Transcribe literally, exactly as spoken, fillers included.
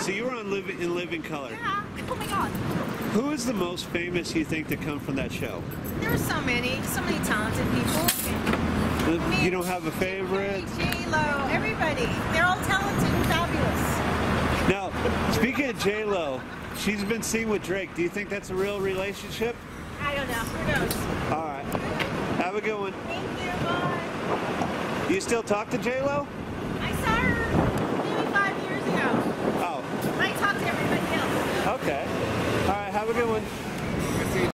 So you were on Live in Living Color. Yeah. Oh my God. Who is the most famous you think to come from that show? There are so many, so many talented people. I mean, You don't have a favorite? J-Lo, everybody. They're all talented and fabulous. Now, speaking of J-Lo, she's been seen with Drake. Do you think that's a real relationship? I don't know. Who knows? All right. Have a good one. Thank you. Bye. You still talk to J-Lo? I saw her maybe five years ago. Oh. I talk to everybody else. Okay. All right. Have a good one.